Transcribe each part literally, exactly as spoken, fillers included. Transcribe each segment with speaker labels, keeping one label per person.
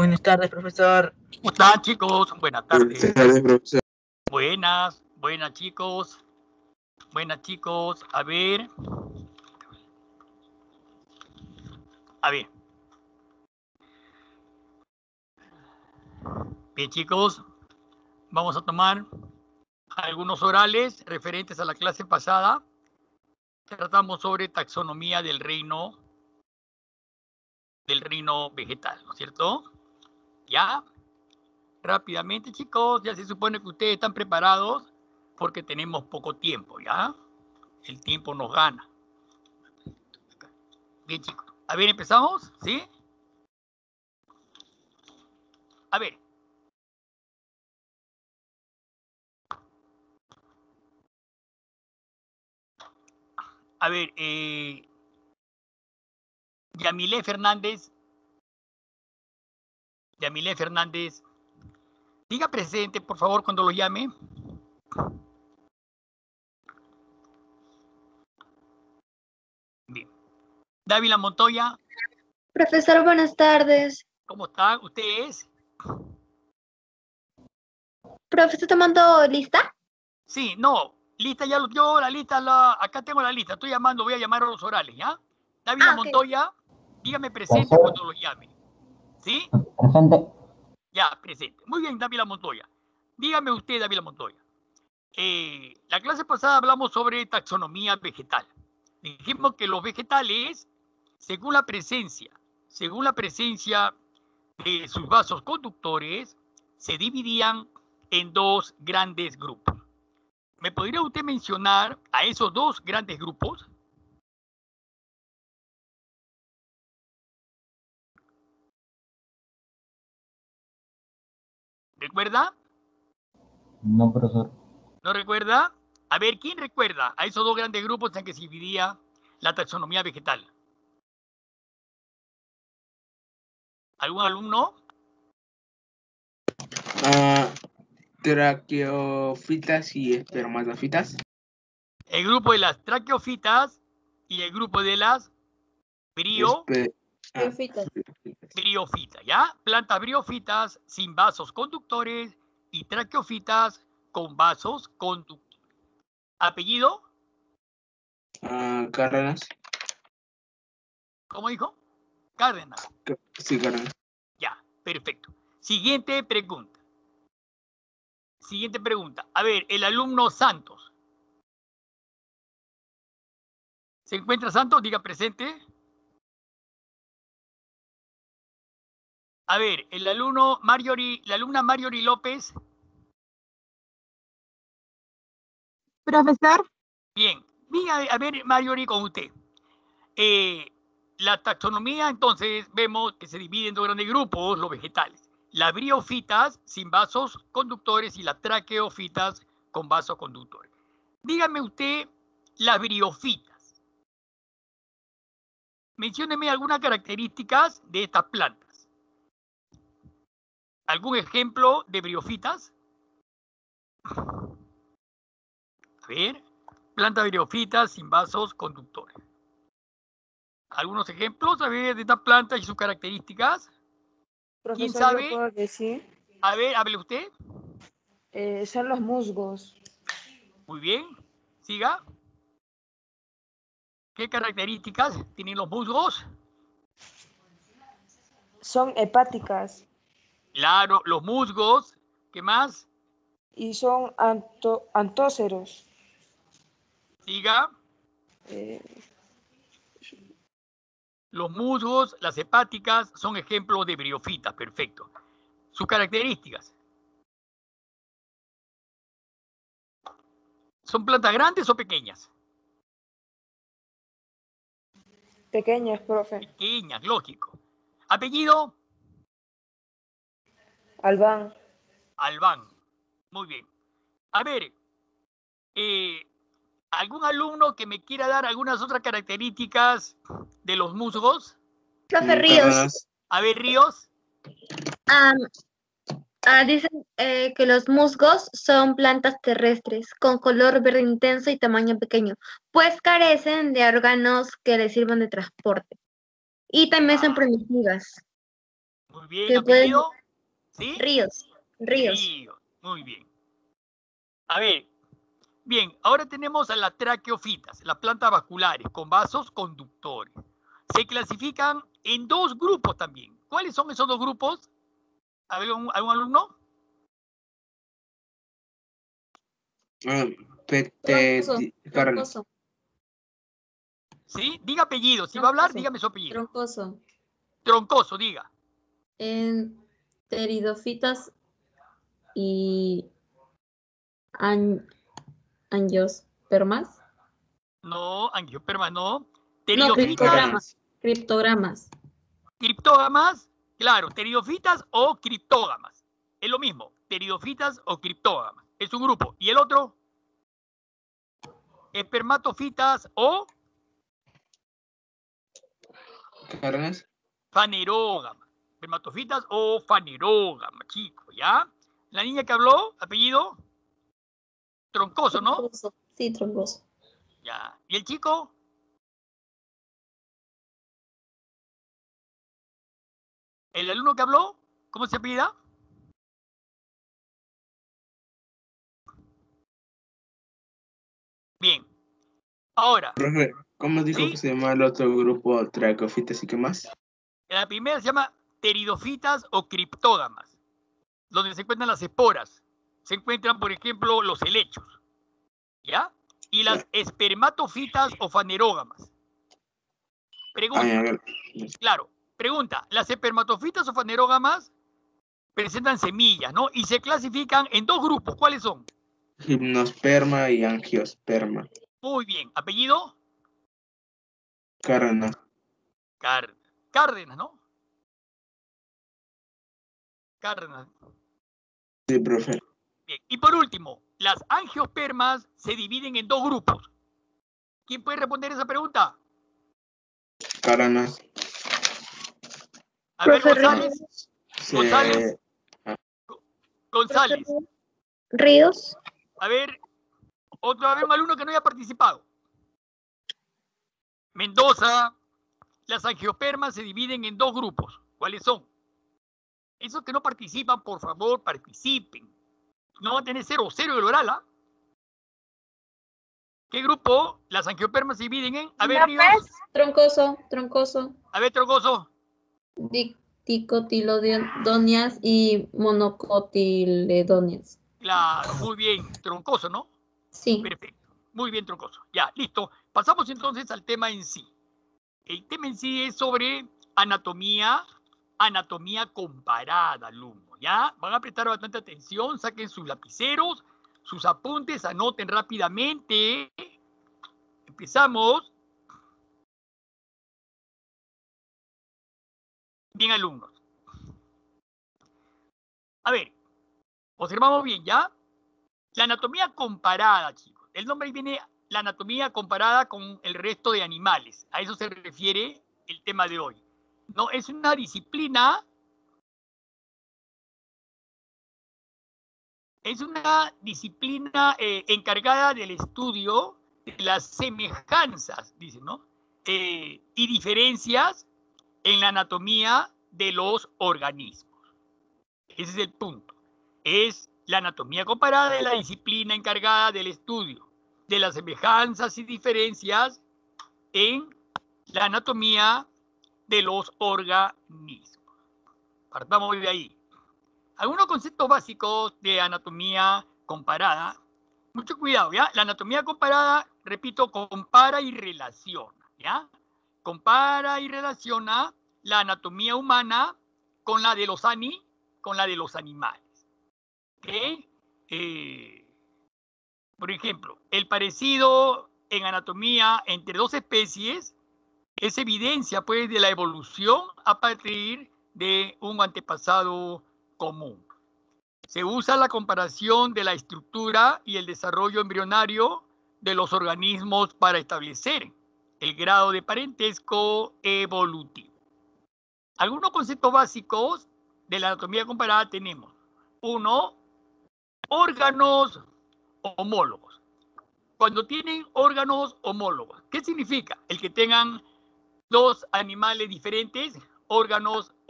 Speaker 1: Buenas tardes, profesor.
Speaker 2: ¿Cómo están, chicos? Buenas tardes.
Speaker 3: Buenas tardes, profesor.
Speaker 2: Buenas, buenas, chicos. Buenas, chicos. A ver. A ver. Bien, chicos. Vamos a tomar algunos orales referentes a la clase pasada. Tratamos sobre taxonomía del reino, del reino vegetal, ¿no es cierto? Ya. Rápidamente, chicos, ya se supone que ustedes están preparados porque tenemos poco tiempo, ¿ya? El tiempo nos gana. Bien, chicos. A ver, ¿empezamos? ¿Sí? A ver. A ver, eh, Yamilé Fernández. Yamilé Fernández. Diga presente, por favor, cuando lo llame. Bien. Dávila Montoya.
Speaker 4: Profesor, buenas tardes.
Speaker 2: ¿Cómo está? ¿Usted es?
Speaker 4: Profe, ¿está tomando lista?
Speaker 2: Sí, no. Lista ya, yo la lista, la, acá tengo la lista. Estoy llamando, voy a llamar a los orales, ¿ya? Dávila
Speaker 4: Ah, okay.
Speaker 2: Montoya, dígame presente
Speaker 5: Profesor.
Speaker 2: cuando lo llame. ¿Sí?
Speaker 5: Presente.
Speaker 2: Ya, presente. Muy bien, Dávila Montoya. Dígame usted, Dávila Montoya. Eh, la clase pasada hablamos sobre taxonomía vegetal. Dijimos que los vegetales, según la presencia, según la presencia de sus vasos conductores, se dividían en dos grandes grupos. ¿Me podría usted mencionar a esos dos grandes grupos? ¿Recuerda?
Speaker 5: No, profesor.
Speaker 2: ¿No recuerda? A ver, ¿quién recuerda a esos dos grandes grupos en que se dividía la taxonomía vegetal? ¿Algún alumno?
Speaker 3: Ah, traqueofitas y espermatofitas.
Speaker 2: El grupo de las traqueofitas y el grupo de las brio,
Speaker 3: Espe- ah,
Speaker 4: Briofitas.
Speaker 2: briofitas, ¿ya? Plantas briofitas sin vasos conductores y traqueofitas con vasos conductores. ¿Apellido?
Speaker 3: ah, Cárdenas.
Speaker 2: ¿Cómo dijo? Cárdenas.
Speaker 3: Ca- Sí, Cárdenas.
Speaker 2: Ya, perfecto. Siguiente pregunta. Siguiente pregunta. A ver, el alumno Santos. ¿Se encuentra Santos? Diga presente. A ver, el alumno Marjorie, la alumna Marjorie López.
Speaker 4: Profesor.
Speaker 2: Bien. Diga, a ver, Marjorie, con usted. Eh, la taxonomía, entonces, vemos que se divide en dos grandes grupos, los vegetales. Las briofitas sin vasos conductores y las traqueofitas con vasos conductores. Dígame usted las briofitas. Mencióneme algunas características de estas plantas. ¿Algún ejemplo de briofitas? A ver, plantas briofitas sin vasos conductores. ¿Algunos ejemplos, a ver, de estas plantas y sus características?
Speaker 6: Profesor,
Speaker 2: ¿Quién sabe?
Speaker 6: ¿yo puedo decir?
Speaker 2: A ver, hable usted.
Speaker 6: Eh, son los musgos.
Speaker 2: Muy bien. Siga. ¿Qué características tienen los musgos?
Speaker 6: Son hepáticas
Speaker 2: Claro, los musgos. ¿Qué más?
Speaker 6: y son anto- antóceros.
Speaker 2: Siga.
Speaker 6: Eh,
Speaker 2: Los musgos, las hepáticas, son ejemplos de briofitas. Perfecto. Sus características. ¿Son plantas grandes o pequeñas?
Speaker 6: pequeñas, profe.
Speaker 2: Pequeñas, lógico. Apellido,
Speaker 6: Albán.
Speaker 2: Albán. Muy bien. A ver, eh, ¿algún alumno que me quiera dar algunas otras características de los musgos?
Speaker 4: Profe
Speaker 3: Mm,
Speaker 4: Ríos.
Speaker 3: Cárdenas.
Speaker 2: A ver, Ríos.
Speaker 4: Am, ah, dicen eh, que los musgos son plantas terrestres con color verde intenso y tamaño pequeño, pues carecen de órganos que les sirvan de transporte. Y también son
Speaker 2: Ah.
Speaker 4: primitivas.
Speaker 2: Muy bien,
Speaker 4: Que pueden-
Speaker 2: apellido. ¿Sí?
Speaker 4: Ríos. Ríos.
Speaker 2: Ríos. Muy bien. A ver. Bien, ahora tenemos a las traqueofitas, las plantas vasculares con vasos conductores. Se clasifican en dos grupos también. ¿Cuáles son esos dos grupos? ¿Algún, algún alumno?
Speaker 3: Ah, pe- te-
Speaker 1: Troncoso,
Speaker 3: di- Cárdenas.
Speaker 1: troncoso,
Speaker 2: ¿Sí? Diga apellido. Si va a hablar,
Speaker 1: Troncoso.
Speaker 2: dígame su apellido.
Speaker 1: troncoso.
Speaker 2: Troncoso, diga.
Speaker 1: En pteridofitas y an- angiospermas.
Speaker 2: No, angiospermas no.
Speaker 1: No,
Speaker 2: Pteridofitas,
Speaker 1: criptogramas. Criptogramas.
Speaker 2: criptógamas, claro, pteridofitas o criptógamas. Es lo mismo, pteridofitas o criptógamas. Es un grupo. ¿Y el otro? Espermatofitas o
Speaker 3: Cárdenas.
Speaker 2: fanerógamas. Espermatofitas o fanerógamas, chicos, ¿ya? La niña que habló, apellido, Troncoso, ¿no?
Speaker 1: Troncoso. Sí, troncoso.
Speaker 2: Ya. ¿Y el chico? ¿El alumno que habló? ¿Cómo se apellida? Bien. Ahora,
Speaker 3: Profe, ¿cómo dijo
Speaker 2: ¿sí?
Speaker 3: que se llama el otro grupo tracofitas y qué más?
Speaker 2: La primera se llama pteridofitas o criptógamas, donde se encuentran las esporas. Se encuentran, por ejemplo, los helechos. ¿Ya? Y las espermatofitas o fanerógamas. Pregunta.
Speaker 3: Ay, a ver.
Speaker 2: Claro, pregunta. Las espermatofitas o fanerógamas presentan semillas, ¿no? Y se clasifican en dos grupos. ¿Cuáles son?
Speaker 3: Gimnosperma y angiosperma.
Speaker 2: Muy bien. ¿Apellido?
Speaker 3: Cárdenas.
Speaker 2: Cárdenas. Cárdenas, ¿no? Cárdenas.
Speaker 3: Sí, profe.
Speaker 2: Bien. Y por último, las angiospermas se dividen en dos grupos. ¿Quién puede responder esa pregunta?
Speaker 3: Cárdenas.
Speaker 2: A ver,
Speaker 4: Profe
Speaker 2: González.
Speaker 3: Se-
Speaker 2: González. González.
Speaker 4: Ríos.
Speaker 2: A ver, otra vez un alumno que no haya participado. Mendoza. Las angiospermas se dividen en dos grupos. ¿Cuáles son? Esos que no participan, por favor, participen. No van a tener cero, cero el oral, ¿ah? ¿Qué grupo? Las angiospermas se dividen en... A ver, Ríos.
Speaker 1: Troncoso, troncoso.
Speaker 2: A ver, Troncoso.
Speaker 1: Di- dicotiledonias y monocotiledonias.
Speaker 2: Claro, muy bien. Troncoso, ¿no?
Speaker 1: Sí.
Speaker 2: Perfecto. Muy bien, Troncoso. Ya, listo. Pasamos entonces al tema en sí. El tema en sí es sobre anatomía, anatomía comparada, alumnos. ¿Ya? Van a prestar bastante atención, saquen sus lapiceros, sus apuntes, anoten rápidamente. Empezamos. Bien, alumnos. A ver, observamos bien, ¿ya? La anatomía comparada, chicos. El nombre ahí viene la anatomía comparada con el resto de animales. A eso se refiere el tema de hoy. No, es una disciplina, es una disciplina eh, encargada del estudio de las semejanzas, dicen, ¿no? Eh, y diferencias en la anatomía de los organismos. Ese es el punto. Es la anatomía comparada de la disciplina encargada del estudio de las semejanzas y diferencias en la anatomía de los organismos. Partamos de ahí. Algunos conceptos básicos de anatomía comparada. Mucho cuidado, ¿ya? La anatomía comparada, repito, compara y relaciona, ¿ya? Compara y relaciona la anatomía humana con la de los ani, con la de los animales. ¿Ok? Eh, por ejemplo, el parecido en anatomía entre dos especies es evidencia, pues, de la evolución a partir de un antepasado común. Se usa la comparación de la estructura y el desarrollo embrionario de los organismos para establecer el grado de parentesco evolutivo. Algunos conceptos básicos de la anatomía comparada tenemos. Uno, órganos homólogos. Cuando tienen órganos homólogos, ¿qué significa? El que tengan dos animales diferentes, órganos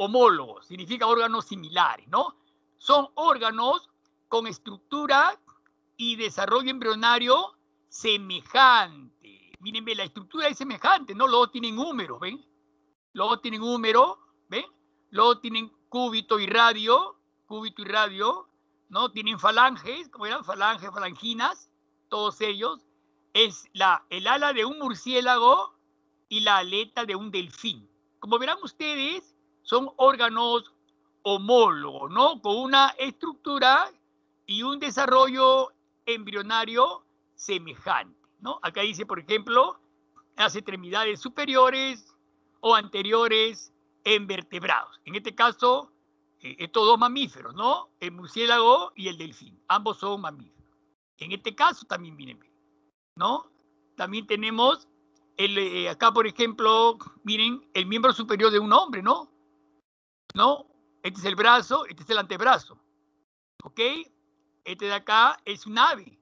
Speaker 2: homólogos, significa órganos similares, ¿no? Son órganos con estructura y desarrollo embrionario semejante. Miren, la estructura es semejante, ¿no? Luego tienen húmeros, ¿ven? Luego tienen húmero, ¿ven? Luego tienen cúbito y radio, cúbito y radio, ¿no? Tienen falanges, como eran falanges, falanginas, todos ellos. Es la, el ala de un murciélago y la aleta de un delfín. Como verán ustedes, son órganos homólogos, ¿no? Con una estructura y un desarrollo embrionario semejante, ¿no? Acá dice, por ejemplo, las extremidades superiores o anteriores en vertebrados. En este caso, eh, estos dos mamíferos, ¿no? El murciélago y el delfín. Ambos son mamíferos. En este caso también vienen bien, ¿no? También tenemos el, eh, acá, por ejemplo, miren, el miembro superior de un hombre, ¿no? ¿No? Este es el brazo, este es el antebrazo. ¿Ok? Este de acá es un ave.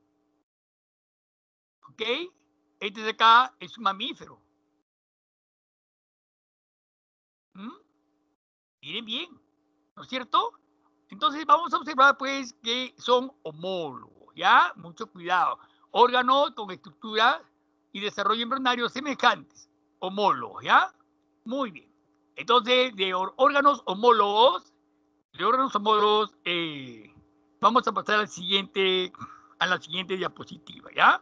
Speaker 2: ¿Ok? Este de acá es un mamífero. ¿Mm? Miren bien, ¿no es cierto? Entonces vamos a observar pues que son homólogos, ¿ya? Mucho cuidado. Órganos con estructura y desarrollo embrionario semejantes, homólogos, ¿ya? Muy bien. Entonces, de órganos homólogos, de órganos homólogos, eh, vamos a pasar al siguiente, a la siguiente diapositiva, ¿ya?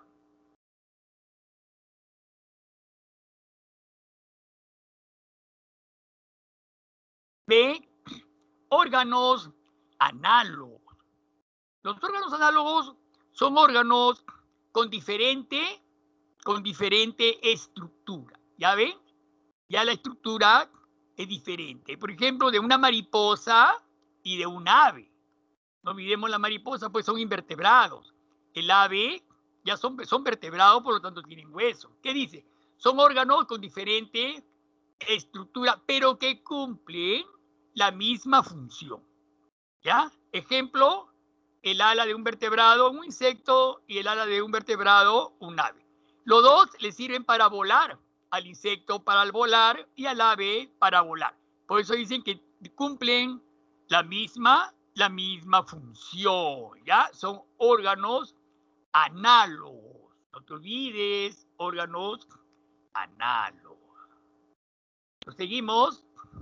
Speaker 2: B, órganos análogos. Los órganos análogos son órganos con diferente, con diferente estructura. ¿Ya ven? Ya la estructura es diferente. Por ejemplo, de una mariposa y de un ave. No olvidemos la mariposa, pues son invertebrados. El ave ya son, son vertebrados, por lo tanto tienen hueso. ¿Qué dice? Son órganos con diferente estructura, pero que cumplen la misma función. ¿Ya? Ejemplo, el ala de un vertebrado, un insecto, y el ala de un vertebrado, un ave. Los dos le sirven para volar, al insecto para volar y al ave para volar. Por eso dicen que cumplen la misma, la misma función, ¿ya? Son órganos análogos. No te olvides, órganos análogos. Seguimos.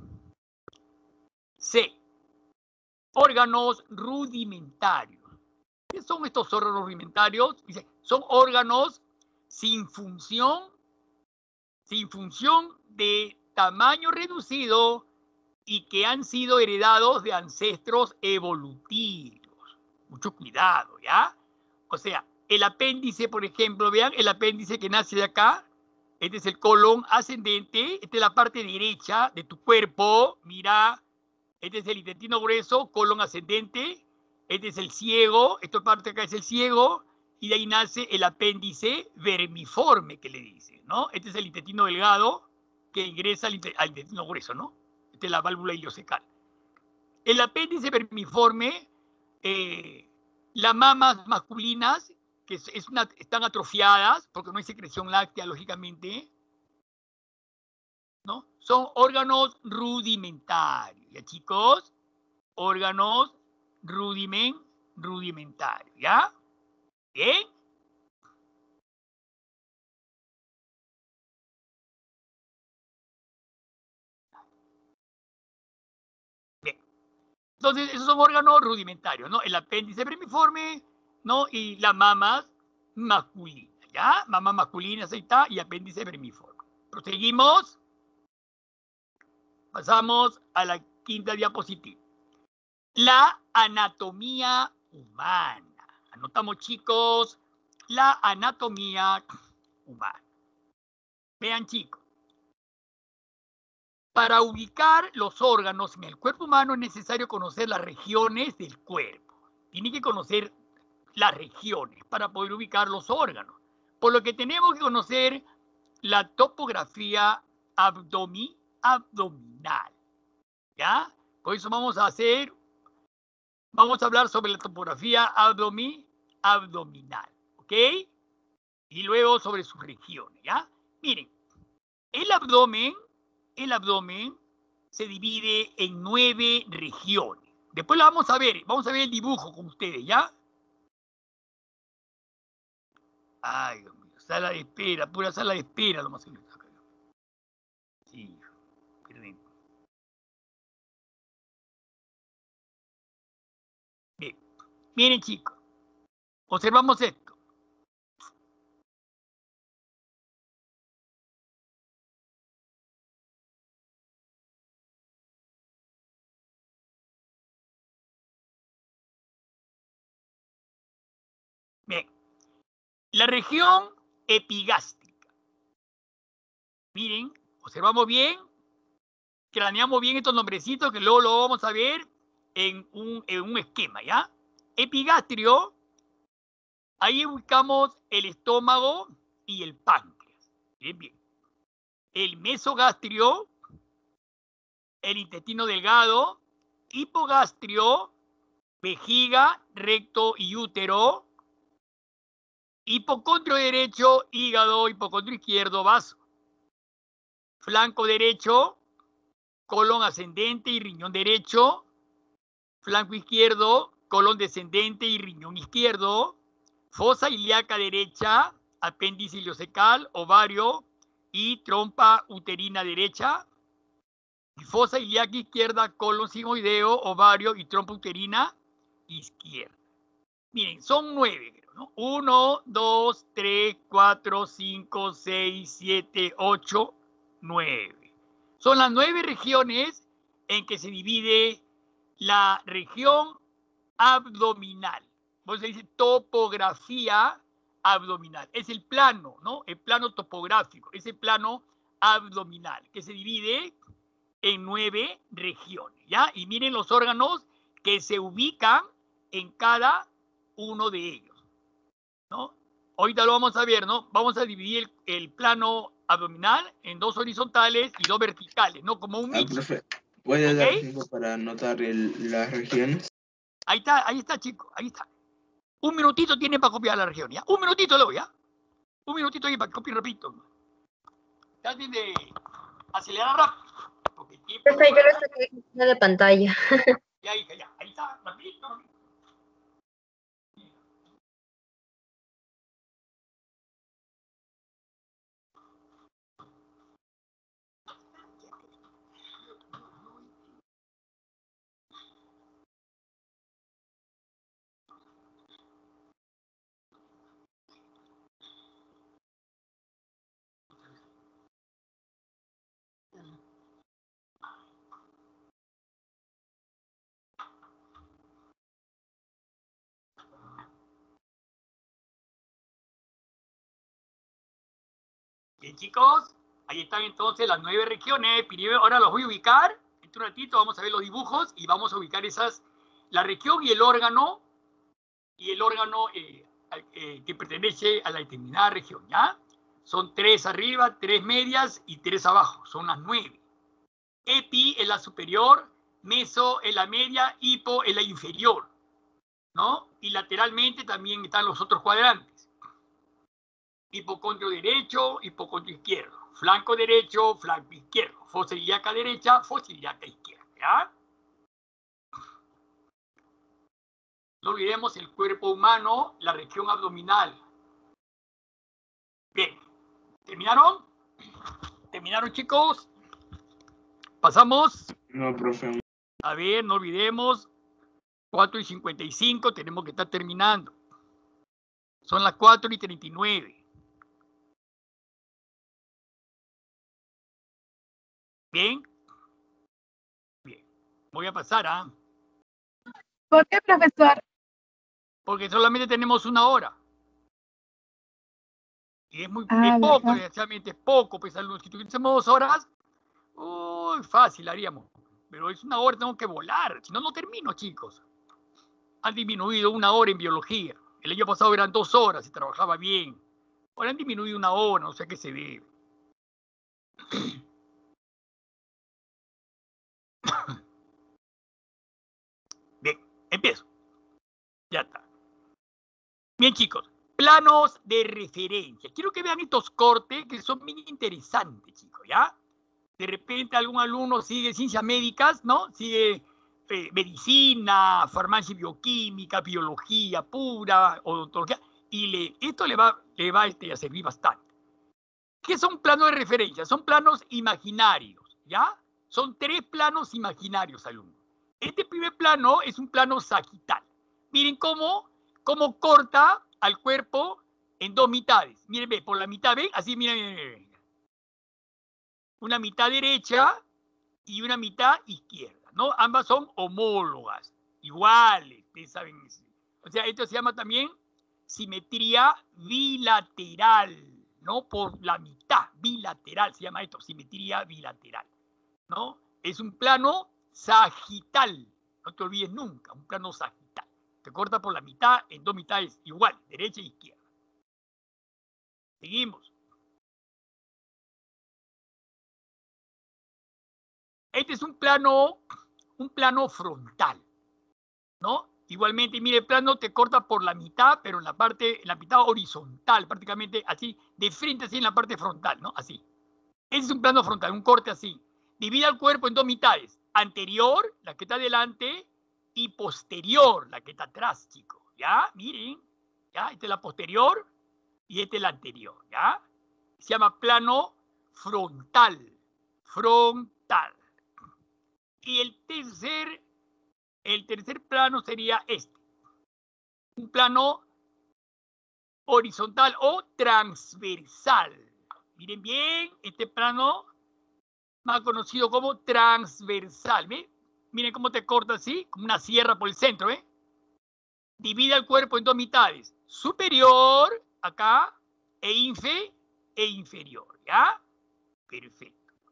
Speaker 2: C. Órganos rudimentarios. ¿Qué son estos órganos rudimentarios? Dice, son órganos sin función, sin función de tamaño reducido y que han sido heredados de ancestros evolutivos. Mucho cuidado, ¿ya? O sea, el apéndice, por ejemplo, vean, el apéndice que nace de acá, este es el colon ascendente, esta es la parte derecha de tu cuerpo, mira, este es el intestino grueso, colon ascendente, este es el ciego, esta parte acá es el ciego, y de ahí nace el apéndice vermiforme, que le dicen, ¿no? Este es el intestino delgado que ingresa al, al intestino grueso, ¿no? Esta es la válvula ileocecal. El apéndice vermiforme, eh, las mamas masculinas, que es, es una, están atrofiadas, porque no hay secreción láctea, lógicamente, ¿no? Son órganos rudimentarios, ¿ya, chicos? Órganos rudiment, rudimentarios, ¿ya? ¿Bien? Bien. Entonces, esos son órganos rudimentarios, ¿no? El apéndice vermiforme, ¿no? Y las mamas masculinas, ¿ya? Mamas masculinas, ahí está, y apéndice vermiforme. Proseguimos. Pasamos a la quinta diapositiva. La anatomía humana. Anotamos, chicos, la anatomía humana. Vean, chicos. Para ubicar los órganos en el cuerpo humano es necesario conocer las regiones del cuerpo. Tiene que conocer las regiones para poder ubicar los órganos. Por lo que tenemos que conocer la topografía abdomi, abdominal. ¿Ya? Por eso vamos a hacer, vamos a hablar sobre la topografía abdomi, abdominal. ¿Ok? Y luego sobre sus regiones. ¿Ya? Miren, el abdomen, el abdomen se divide en nueve regiones. Después la vamos a ver, vamos a ver el dibujo con ustedes, ¿ya? Ay, Dios mío, sala de espera, pura sala de espera, lo más seguro. Sí, perdón. Bien, miren chicos, observamos esto. Bien, la región epigástrica. Miren, observamos bien, craneamos bien estos nombrecitos que luego lo vamos a ver en un, en un esquema, ¿ya? Epigastrio, ahí ubicamos el estómago y el páncreas. Bien, bien. El mesogastrio, el intestino delgado, hipogastrio, vejiga, recto y útero, hipocondrio derecho, hígado, hipocondrio izquierdo, vaso. Flanco derecho, colon ascendente y riñón derecho. Flanco izquierdo, colon descendente y riñón izquierdo. Fosa ilíaca derecha, apéndice ileocecal, ovario y trompa uterina derecha. Fosa ilíaca izquierda, colon sigmoideo, ovario y trompa uterina izquierda. Miren, son nueve, creo, ¿no? Uno, dos, tres, cuatro, cinco, seis, siete, ocho, nueve. Son las nueve regiones en que se divide la región abdominal. Por eso se dice topografía abdominal. Es el plano, ¿no? El plano topográfico, es el plano abdominal, que se divide en nueve regiones, ¿ya? Y miren los órganos que se ubican en cada uno de ellos, ¿no? Ahorita lo vamos a ver, ¿no? Vamos a dividir el, el plano abdominal en dos horizontales y dos verticales, ¿no? Como un
Speaker 3: Ah,
Speaker 2: nicho.
Speaker 3: profe, ¿puede
Speaker 2: ¿Ok?
Speaker 3: dar tiempo para anotar el- las regiones?
Speaker 2: Ahí está, ahí está, chicos, ahí está. Un minutito tienen para copiar la región, ¿ya? Un minutito luego, ¿ya? Un minutito ahí para que copien rapidito. Traten de acelerar rápido. Porque el tiempo...
Speaker 4: Profe, yo lo saqué de pantalla.
Speaker 2: Ya, hija, ya. Ahí está, rapidito, rapidito. Bien, chicos, ahí están entonces las nueve regiones. Primero, ahora los voy a ubicar. En un ratito vamos a ver los dibujos y vamos a ubicar esas, la región y el órgano, y el órgano eh, eh, que pertenece a la determinada región, ¿ya? Son tres arriba, tres medias y tres abajo. Son las nueve. Epi es la superior, meso es la media, hipo es la inferior, ¿no? Y lateralmente también están los otros cuadrantes. Hipocondrio derecho, hipocondrio izquierdo. Flanco derecho, flanco izquierdo. Fosa ilíaca derecha, fosa ilíaca izquierda, ¿ya? No olvidemos el cuerpo humano, la región abdominal. Bien, ¿terminaron? ¿Terminaron, chicos? ¿Pasamos?
Speaker 3: No, profe.
Speaker 2: A ver, no olvidemos. cuatro y cincuenta y cinco, tenemos que estar terminando. Son las cuatro y treinta y nueve. ¿Bien? Bien. Voy a pasar, ¿ah?
Speaker 7: ¿Por qué, profesor?
Speaker 2: Porque solamente tenemos una hora. Y es muy
Speaker 7: Ah,
Speaker 2: es poco,
Speaker 7: ¿verdad?
Speaker 2: desgraciadamente es poco. Pues, si tuviésemos dos horas, uy, fácil haríamos. Pero es una hora, tengo que volar. Si no, no termino, chicos. Han disminuido una hora en biología. El año pasado eran dos horas y trabajaba bien. Ahora han disminuido una hora, no sé a qué se debe. Bien, empiezo. Ya está. Bien, chicos. Planos de referencia. Quiero que vean estos cortes que son bien interesantes, chicos, ¿ya? De repente algún alumno sigue ciencias médicas, ¿no? Sigue eh, medicina, farmacia y bioquímica, biología pura, odontología, y le, esto le va, le va este, a servir bastante. ¿Qué son planos de referencia? Son planos imaginarios, ¿ya? Son tres planos imaginarios, alumnos. Este primer plano es un plano sagital. Miren cómo, cómo corta al cuerpo en dos mitades. Miren, ve, por la mitad, ¿ven? Así, miren, miren, miren. Una mitad derecha y una mitad izquierda, ¿no? Ambas son homólogas, iguales, ustedes saben eso. O sea, esto se llama también simetría bilateral, ¿no? Por la mitad, bilateral, se llama esto, simetría bilateral, ¿no? Es un plano sagital, no te olvides nunca, un plano sagital. Te corta por la mitad en dos mitades igual, derecha e izquierda. Seguimos. Este es un plano, un plano frontal, ¿no? Igualmente, mire, el plano te corta por la mitad, pero en la parte, en la mitad horizontal, prácticamente así, de frente así en la parte frontal, ¿no? Así. Ese es un plano frontal, un corte así. Divide al cuerpo en dos mitades. Anterior, la que está delante, y posterior, la que está atrás, chicos. ¿Ya? Miren. ¿Ya? Esta es la posterior y esta es la anterior. ¿Ya? Se llama plano frontal. Frontal. Y el tercer, el tercer plano sería este. Un plano horizontal o transversal. Miren bien, este plano más conocido como transversal. ¿Ve? Miren cómo te corta así, como una sierra por el centro. ¿eh? Divide el cuerpo en dos mitades. Superior, acá, e infe, e inferior. ¿Ya? Perfecto.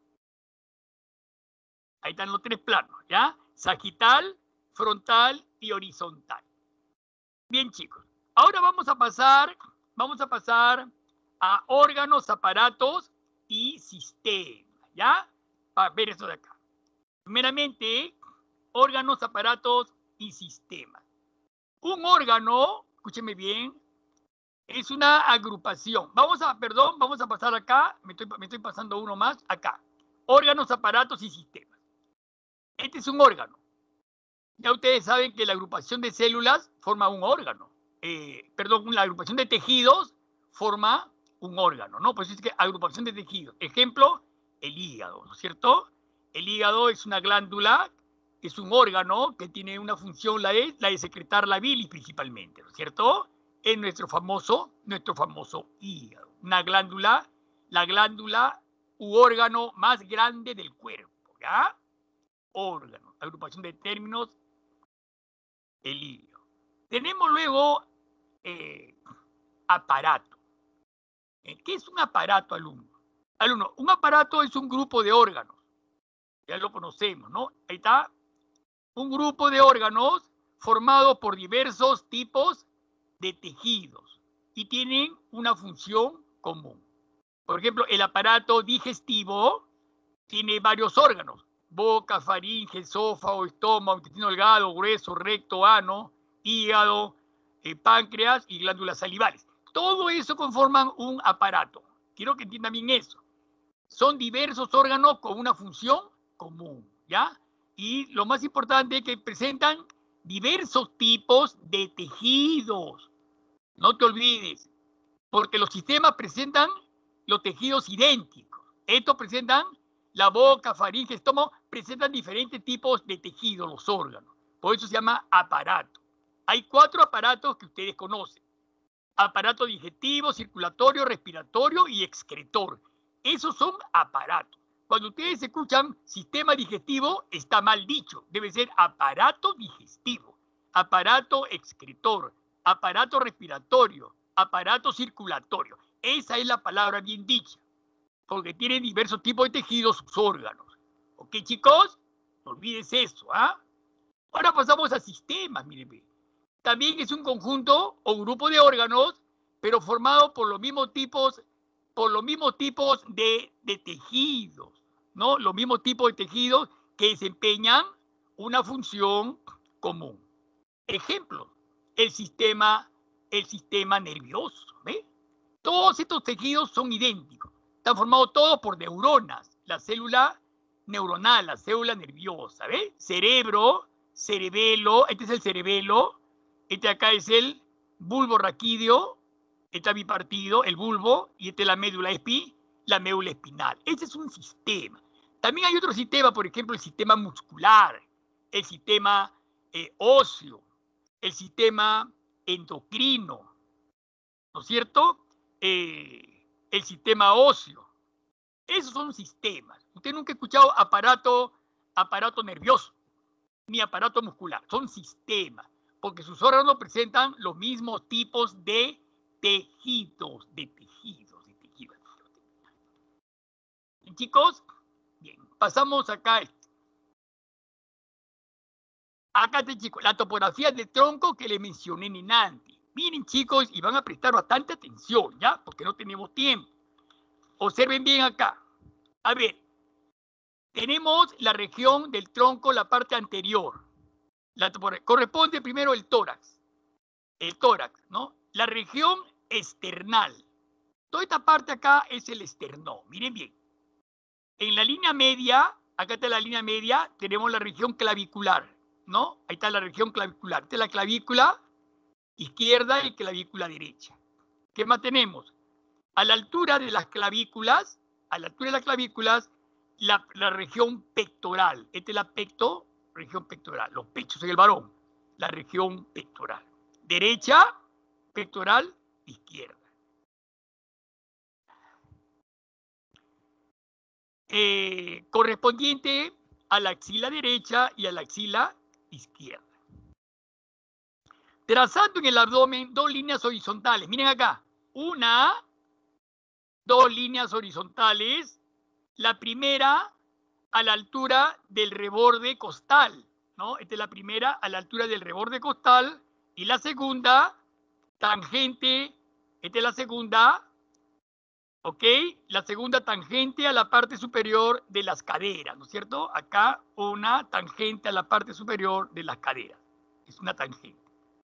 Speaker 2: Ahí están los tres planos, ¿ya? Sagital, frontal y horizontal. Bien, chicos. Ahora vamos a pasar, vamos a pasar a órganos, aparatos y sistemas, ¿ya? Para ver eso de acá. Primeramente, órganos, aparatos y sistemas. Un órgano, escúcheme bien, es una agrupación. Vamos a, perdón, vamos a pasar acá, me estoy, me estoy pasando uno más, acá. Órganos, aparatos y sistemas. Este es un órgano. Ya ustedes saben que la agrupación de células forma un órgano. Eh, perdón, la agrupación de tejidos forma un órgano, ¿no? Pues es que agrupación de tejidos. Ejemplo, el hígado, ¿no es cierto? El hígado es una glándula, es un órgano que tiene una función, la de, la de secretar la bilis principalmente, ¿no es cierto? Es nuestro famoso, nuestro famoso hígado. Una glándula, la glándula u órgano más grande del cuerpo, ¿ya? Órgano, agrupación de términos, el hígado. Tenemos luego eh, aparato. ¿Qué es un aparato, alumno? Alumno, un aparato es un grupo de órganos. Ya lo conocemos, ¿no? Ahí está. Un grupo de órganos formado por diversos tipos de tejidos y tienen una función común. Por ejemplo, el aparato digestivo tiene varios órganos. Boca, faringe, esófago, estómago, intestino delgado, grueso, recto, ano, hígado, eh, páncreas y glándulas salivales. Todo eso conforman un aparato. Quiero que entiendan bien eso. Son diversos órganos con una función común, ¿ya? Y lo más importante es que presentan diversos tipos de tejidos. No te olvides, porque los sistemas presentan los tejidos idénticos. Estos presentan la boca, faringe, estómago, presentan diferentes tipos de tejidos, los órganos. Por eso se llama aparato. Hay cuatro aparatos que ustedes conocen. Aparato digestivo, circulatorio, respiratorio y excretor. Esos son aparatos. Cuando ustedes escuchan sistema digestivo, está mal dicho. Debe ser aparato digestivo, aparato excretor, aparato respiratorio, aparato circulatorio. Esa es la palabra bien dicha, porque tienen diversos tipos de tejidos, sus órganos. ¿Ok, chicos? No olvides eso, ¿ah? Ahora pasamos a sistemas, miren. También es un conjunto o grupo de órganos, pero formado por los mismos tipos, por los mismos tipos de, de tejidos, ¿no? Los mismos tipos de tejidos que desempeñan una función común. Ejemplo, el sistema, el sistema nervioso, ¿ve? Todos estos tejidos son idénticos. Están formados todos por neuronas. la célula neuronal, la célula nerviosa, ¿ves? Cerebro, cerebelo, este es el cerebelo, este acá es el bulbo raquídeo, está bipartido, el bulbo, y este es la médula espi, la médula espinal. Este es un sistema. También hay otro sistema, por ejemplo, el sistema muscular, el sistema eh, óseo, el sistema endocrino, ¿no es cierto? Eh, el sistema óseo. Esos son sistemas. Usted nunca ha escuchado aparato, aparato nervioso, ni aparato muscular. Son sistemas, porque sus órganos presentan los mismos tipos de tejidos, de tejidos, de tejidos. Bien, chicos, bien, pasamos acá. Acá está, chicos, la topografía del tronco que le mencioné en antes. Miren, chicos, y van a prestar bastante atención, ¿ya? Porque no tenemos tiempo. Observen bien acá. A ver, tenemos la región del tronco, la parte anterior. La corresponde primero el tórax. El tórax, ¿no? La región esternal. Toda esta parte acá es el esternón. Miren bien. En la línea media, acá está la línea media, tenemos la región clavicular, ¿no? Ahí está la región clavicular. Esta es la clavícula izquierda y clavícula derecha. ¿Qué más tenemos? A la altura de las clavículas, a la altura de las clavículas, la, la región pectoral. Esta es la pecto, región pectoral. Los pechos en el varón, la región pectoral. Derecha, pectoral, izquierda. Eh, correspondiente a la axila derecha y a la axila izquierda. Trazando en el abdomen dos líneas horizontales. Miren acá. Una, dos líneas horizontales. La primera a la altura del reborde costal, ¿no? Esta es la primera a la altura del reborde costal. Y la segunda, tangente. Esta es la segunda, ¿ok? La segunda tangente a la parte superior de las caderas, ¿no es cierto? Acá una tangente a la parte superior de las caderas. Es una tangente.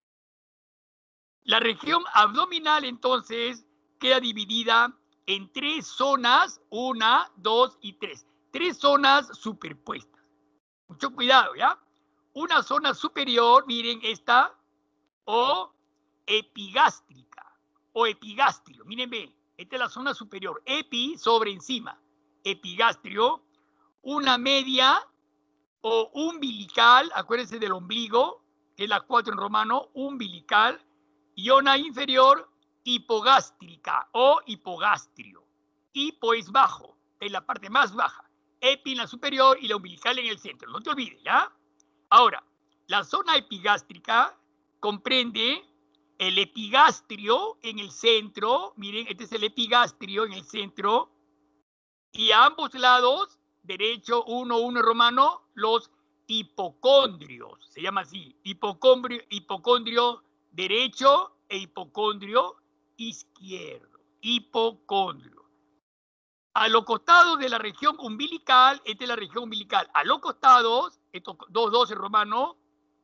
Speaker 2: La región abdominal, entonces, queda dividida en tres zonas, una, dos y tres. Tres zonas superpuestas. Mucho cuidado, ¿ya? Una zona superior, miren esta, o epigástrica, o epigastrio. Miren bien, esta es la zona superior. Epi, sobre encima. Epigastrio. Una media o umbilical, acuérdense del ombligo, que es la cuatro en romano, umbilical. Y una inferior, hipogástrica o hipogastrio. Hipo es bajo, es la parte más baja. Epi en la superior y la umbilical en el centro. No te olvides, ¿ya? Ahora, la zona epigástrica comprende el epigastrio en el centro. Miren, este es el epigastrio en el centro. Y a ambos lados, derecho, uno, uno romano, los hipocondrios. Se llama así, hipocondrio, hipocondrio derecho e hipocondrio izquierdo. Hipocondrio. A los costados de la región umbilical, esta es la región umbilical, a los costados, estos dos, dos en romano,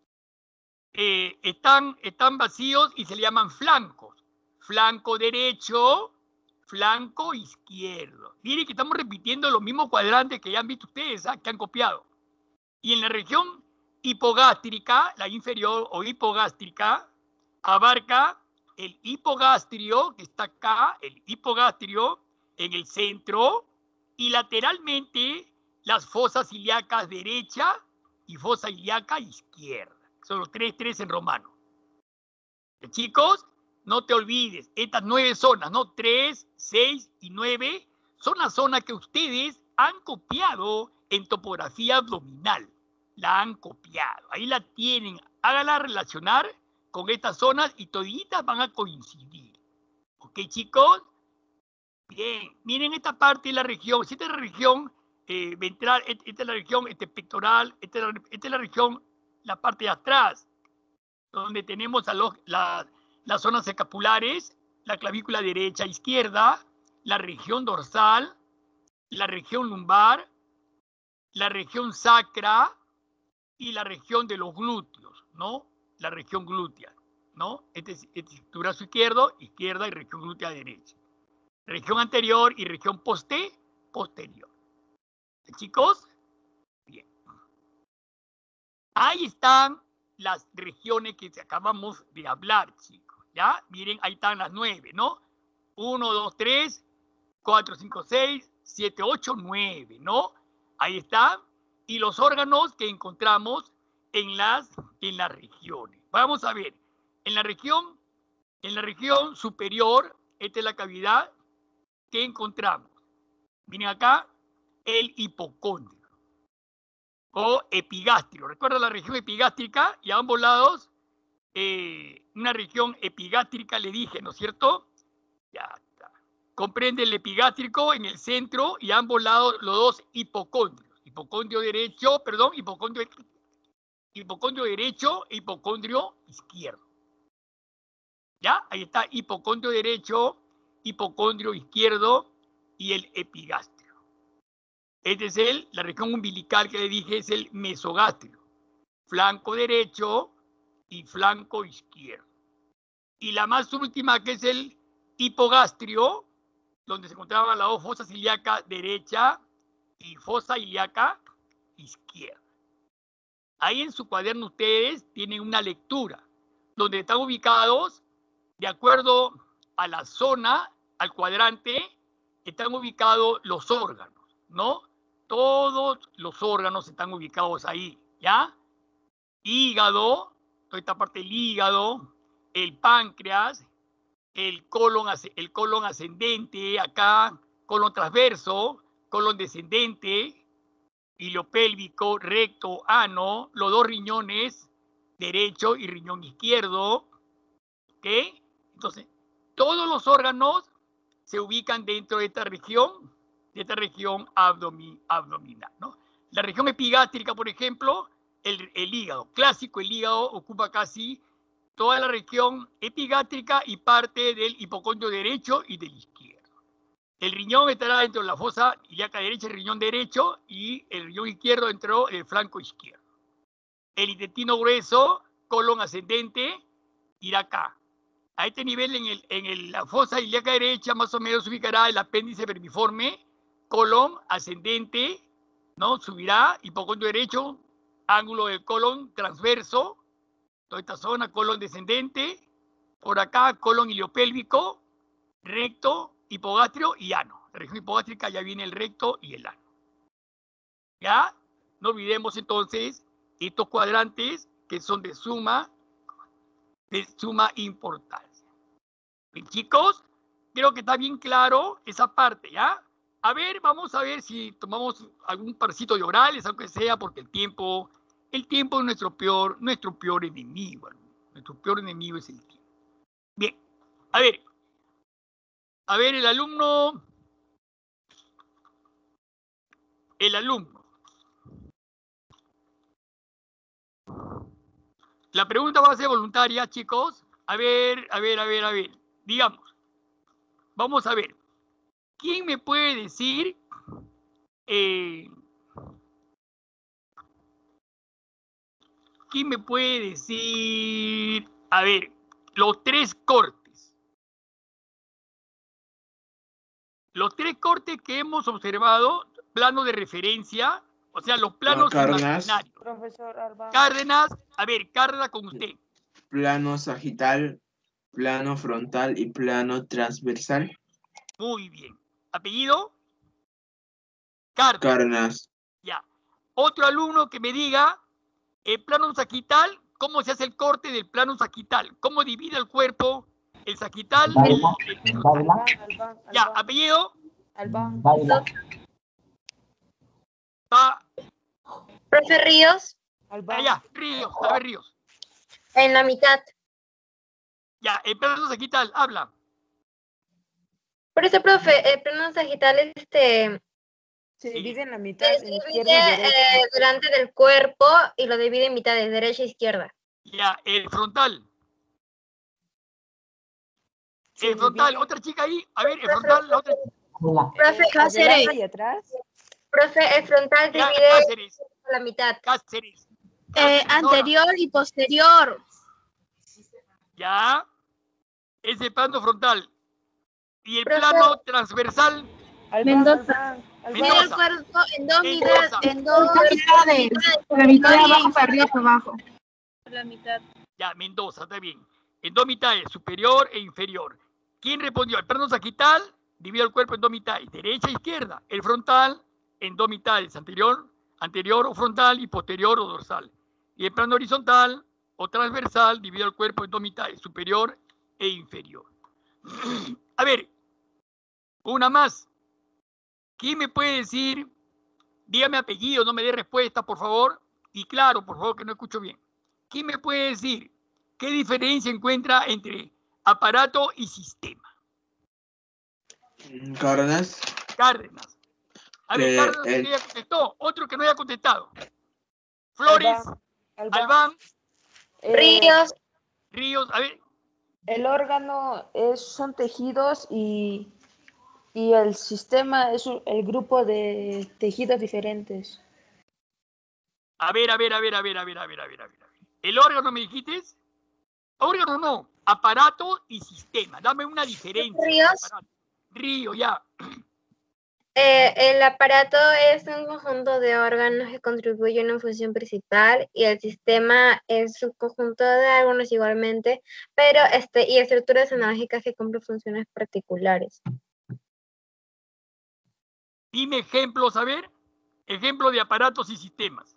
Speaker 2: eh, están, están vacíos y se le llaman flancos. Flanco derecho, flanco izquierdo. Miren que estamos repitiendo los mismos cuadrantes que ya han visto ustedes, ¿eh? Que han copiado. Y en la región hipogástrica, la inferior o hipogástrica, abarca el hipogastrio, que está acá, el hipogastrio en el centro, y lateralmente las fosas ilíacas derecha y fosa ilíaca izquierda. Son los tres, tres en romano. Chicos, no te olvides, estas nueve zonas, ¿no? Tres, seis y nueve, son las zonas que ustedes han copiado en topografía abdominal. La han copiado. Ahí la tienen. Hágala relacionar con estas zonas y toditas van a coincidir. ¿Ok, chicos? Bien. Miren esta parte de la región. Esta es la región eh, ventral, esta es la región este, pectoral, esta es la, esta es la región, la parte de atrás, donde tenemos a los, la, las zonas escapulares, la clavícula derecha, izquierda, la región dorsal, la región lumbar, la región sacra y la región de los glúteos, ¿no? La región glútea, ¿no? Este es, este es tu brazo izquierdo, izquierda y región glútea derecha. Región anterior y región poste, posterior. Chicos, bien. Ahí están las regiones que acabamos de hablar, chicos. ¿Ya? Miren, ahí están las nueve, ¿no? uno, dos, tres, cuatro, cinco, seis, siete, ocho, nueve, ¿no? Ahí están. Y los órganos que encontramos en las, en las regiones. Vamos a ver. En la región, en la región superior, esta es la cavidad que encontramos. Miren acá, el hipocondrio o epigastrio. ¿Recuerda la región epigástrica? Y a ambos lados, eh, una región epigástrica, le dije, ¿no es cierto? Ya está. Comprende el epigástrico en el centro y a ambos lados los dos hipocondrios. Hipocondrio derecho, perdón, hipocondrio, hipocondrio derecho e hipocondrio izquierdo. ¿Ya? Ahí está hipocondrio derecho, hipocondrio izquierdo y el epigastrio. Este es el, la región umbilical que le dije es el mesogastrio. Flanco derecho y flanco izquierdo. Y la más última que es el hipogastrio, donde se encontraba la fosa ilíaca derecha y fosa ilíaca izquierda. Ahí en su cuaderno ustedes tienen una lectura donde están ubicados de acuerdo a la zona, al cuadrante, están ubicados los órganos, ¿no? Todos los órganos están ubicados ahí, ¿ya? Hígado, toda esta parte del hígado, el páncreas, el colon, el colon ascendente, acá, colon transverso, colon descendente, ilopélvico, recto, ano, los dos riñones, derecho y riñón izquierdo, ¿ok? Entonces, todos los órganos se ubican dentro de esta región, de esta región abdomin, abdominal, ¿no? La región epigástrica, por ejemplo, el, el hígado, clásico, el hígado ocupa casi toda la región epigástrica y parte del hipocondrio derecho y del izquierdo. El riñón estará dentro de la fosa ilíaca derecha, el riñón derecho, y el riñón izquierdo dentro del flanco izquierdo. El intestino grueso, colon ascendente, irá acá. A este nivel, en, el, en el, la fosa ilíaca derecha, más o menos se ubicará el apéndice vermiforme, colon ascendente, ¿no? Subirá, hipocondrio derecho, ángulo del colon transverso, toda esta zona, colon descendente, por acá, colon iliopélvico, recto, hipogastrio y ano. La región hipogástrica ya viene el recto y el ano. ¿Ya? No olvidemos entonces estos cuadrantes que son de suma, de suma importancia. Bien, chicos, creo que está bien claro esa parte, ¿ya? A ver, vamos a ver si tomamos algún parcito de orales, aunque sea porque el tiempo, el tiempo es nuestro peor, nuestro peor enemigo. Nuestro peor enemigo es el tiempo. Bien, a ver. A ver, el alumno. El alumno. La pregunta va a ser voluntaria, chicos. A ver, a ver, a ver, a ver. Digamos. Vamos a ver. ¿Quién me puede decir eh, ¿quién me puede decir, a ver, los tres cortes? Los tres cortes que hemos observado, plano de referencia, o sea, los planos
Speaker 3: Cárdenas.
Speaker 2: imaginarios.
Speaker 6: Profesor Albán.
Speaker 2: Cárdenas, a ver, Cárdenas con usted.
Speaker 3: Plano sagital, plano frontal y plano transversal.
Speaker 2: Muy bien. ¿Apellido? Cárdenas.
Speaker 3: Cárdenas.
Speaker 2: Ya. Otro alumno que me diga, el plano sagital, ¿cómo se hace el corte del plano sagital? ¿Cómo divide el cuerpo el sagital? El, el-
Speaker 5: Dávila.
Speaker 6: Albán, Albán,
Speaker 2: ya,
Speaker 6: Albán,
Speaker 2: apellido.
Speaker 6: Albán.
Speaker 5: Dávila.
Speaker 2: Va
Speaker 4: Profe Ríos,
Speaker 6: Albán.
Speaker 2: allá, Ríos, a ver, Ríos.
Speaker 4: en la mitad.
Speaker 2: Ya, el plano sagital, habla.
Speaker 4: Por eso, profe, el plano sagital este,
Speaker 6: Se
Speaker 2: Sí.
Speaker 6: divide en la mitad,
Speaker 4: se
Speaker 6: en izquierda
Speaker 4: divide
Speaker 6: y derecha.
Speaker 4: eh, delante del cuerpo y lo divide en mitades, derecha e izquierda.
Speaker 2: Ya, el frontal.
Speaker 6: Se
Speaker 2: El frontal,
Speaker 6: divide,
Speaker 2: otra chica ahí. A ver, el frontal, la otra.
Speaker 5: Dávila.
Speaker 4: Profe,
Speaker 6: eh,
Speaker 4: Cáceres,
Speaker 6: adelante y atrás.
Speaker 4: profe, el frontal
Speaker 2: Ya,
Speaker 4: divide
Speaker 2: Cáceres,
Speaker 4: a la mitad.
Speaker 2: Cáceres.
Speaker 7: Eh,
Speaker 2: Cáceres, ahora.
Speaker 7: anterior y posterior.
Speaker 2: Ya. Es el plano frontal. Y el
Speaker 4: Profe.
Speaker 2: plano transversal.
Speaker 6: Albán,
Speaker 7: Mendoza.
Speaker 6: Albán, Albán.
Speaker 7: Divide el
Speaker 2: Mendoza.
Speaker 7: cuerpo en dos
Speaker 2: Mendoza.
Speaker 7: mitades, en dos
Speaker 8: Mitades. La mitad de abajo para arriba para abajo.
Speaker 7: por la mitad.
Speaker 2: Ya, Mendoza, está bien. En dos mitades, superior e inferior. ¿Quién respondió? El plano sagital divide el cuerpo en dos mitades, derecha e izquierda. El frontal en dos mitades, anterior, anterior o frontal y posterior o dorsal. Y el plano horizontal o transversal divide el cuerpo en dos mitades, superior e inferior. A ver, una más. ¿Quién me puede decir? Dígame apellido, no me dé respuesta, por favor. Y claro, por favor, que no escucho bien. ¿Quién me puede decir qué diferencia encuentra entre aparato y sistema?
Speaker 3: Cárdenas.
Speaker 2: Cárdenas. A ver,
Speaker 3: Eh,
Speaker 2: Cárdenas
Speaker 3: el-
Speaker 2: que ya contestó, otro que no haya contestado. Flores,
Speaker 6: Albán, Albán.
Speaker 2: Albán,
Speaker 6: Eh,
Speaker 4: Ríos,
Speaker 2: Ríos, a ver,
Speaker 6: El órgano es, son tejidos y, y el sistema es un- el grupo de tejidos diferentes.
Speaker 2: a ver, a ver, a ver, a ver, a ver, a ver, a ver, a ver. ¿El órgano me dijiste? Órgano no, aparato y sistema. Dame una diferencia.
Speaker 4: Ríos.
Speaker 2: Aparato. Río, ya.
Speaker 4: eh, el aparato es un conjunto de órganos que contribuyen a una función principal y el sistema es un conjunto de órganos igualmente, pero este y estructuras analógicas que cumplen funciones particulares.
Speaker 2: Dime ejemplos, a ver. Ejemplo de aparatos y sistemas.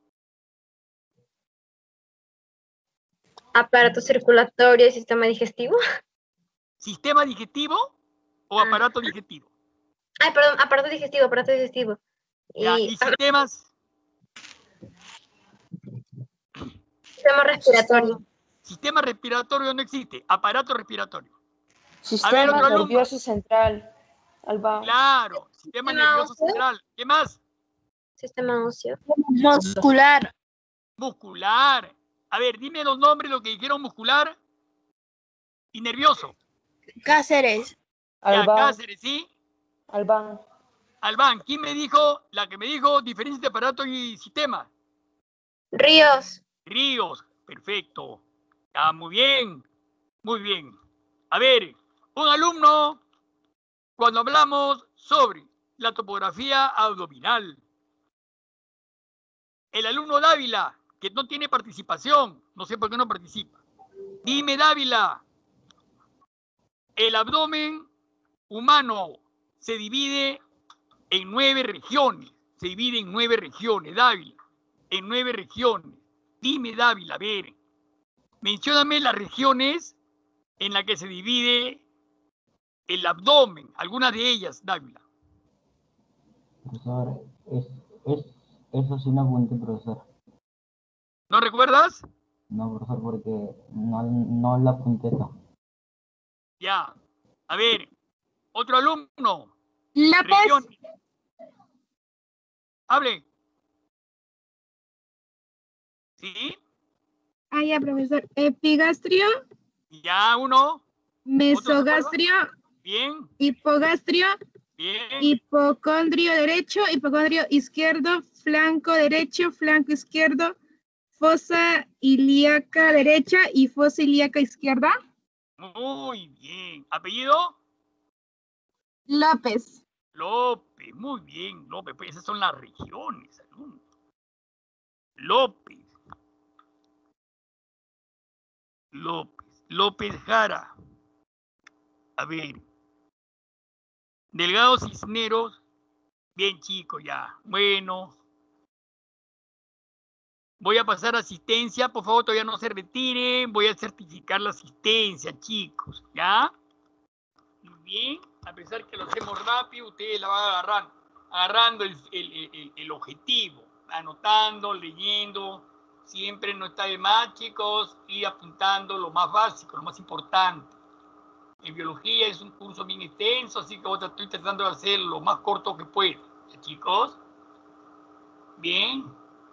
Speaker 4: Aparato circulatorio y sistema digestivo.
Speaker 2: ¿Sistema digestivo o
Speaker 4: Ah.
Speaker 2: aparato digestivo?
Speaker 4: Ay, perdón, aparato digestivo, aparato digestivo.
Speaker 2: Ya,
Speaker 4: Y
Speaker 2: ¿y sistemas?
Speaker 4: sistema respiratorio.
Speaker 2: Sistema respiratorio no existe. Aparato respiratorio.
Speaker 6: Sistema
Speaker 2: otro alumno.
Speaker 6: nervioso central. Albán.
Speaker 2: Claro, sistema
Speaker 4: Sistema
Speaker 2: nervioso
Speaker 4: óseo.
Speaker 2: central. ¿Qué más?
Speaker 4: Sistema óseo.
Speaker 7: Muscular.
Speaker 2: Muscular. A ver, dime los nombres, lo que dijeron muscular y nervioso.
Speaker 7: Cáceres.
Speaker 2: Ya,
Speaker 6: Albán.
Speaker 2: Cáceres, ¿sí?
Speaker 6: Albán.
Speaker 2: Albán, ¿quién me dijo? La que me dijo diferencia de aparato y sistema.
Speaker 4: Ríos.
Speaker 2: Ríos, perfecto. Ah, muy bien, muy bien. A ver, un alumno, cuando hablamos sobre la topografía abdominal, el alumno Dávila, que no tiene participación, no sé por qué no participa. Dime, Dávila, el abdomen humano se divide en nueve regiones, se divide en nueve regiones, Dávila, en nueve regiones. Dime, Dávila, a ver, mencióname las regiones en las que se divide el abdomen, algunas de ellas, Dávila.
Speaker 5: Profesor, es, es, eso sí no apunté, profesor.
Speaker 2: ¿No recuerdas?
Speaker 5: No, profesor, porque no, no la apunté. No.
Speaker 2: Ya. A ver, otro alumno.
Speaker 8: Lápiz.
Speaker 2: Regiones. Hable. ¿Sí?
Speaker 8: Ah, ya, profesor. Epigastrio,
Speaker 2: Ya, uno.
Speaker 8: mesogastrio,
Speaker 2: Bien,
Speaker 8: hipogastrio,
Speaker 2: bien.
Speaker 8: hipocondrio derecho, hipocondrio izquierdo, flanco derecho, flanco izquierdo, fosa ilíaca derecha y fosa ilíaca izquierda.
Speaker 2: Muy bien. ¿Apellido?
Speaker 8: López.
Speaker 2: López. Muy bien, López. Pues esas son las regiones, alumno. López. López. López Jara. A ver. Delgado Cisneros. Bien, chico, ya. Bueno. Voy a pasar asistencia. Por favor, todavía no se retiren. Voy a certificar la asistencia, chicos. ¿Ya? Muy bien. A pesar que lo hacemos rápido, ustedes la van agarrando. Agarrando el, el, el, el objetivo. Anotando, leyendo. Siempre no está de más, chicos. Y apuntando lo más básico, lo más importante. En biología es un curso bien extenso, así que ahora estoy tratando de hacer lo más corto que puedo. ¿Ya, chicos? Bien.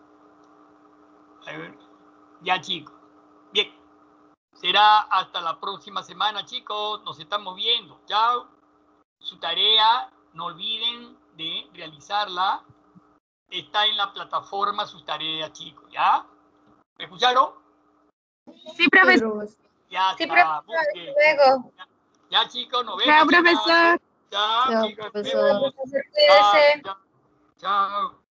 Speaker 2: A ver. Ya, chicos. Bien. Será hasta la próxima semana, chicos. Nos estamos viendo. Chao. Su tarea, no olviden de realizarla. Está en la plataforma sus tareas, chicos. ¿Ya? ¿Me escucharon?
Speaker 8: Sí, profesor.
Speaker 4: Sí,
Speaker 2: Ya está.
Speaker 4: profesor,
Speaker 2: Muy bien.
Speaker 4: luego.
Speaker 2: Ya, chicos, nos
Speaker 8: Chao,
Speaker 2: vemos. chicas.
Speaker 8: profesor.
Speaker 2: Ya,
Speaker 1: Chao,
Speaker 2: fíjate.
Speaker 1: profesor.
Speaker 4: Cuídese.
Speaker 2: Chao. Chao.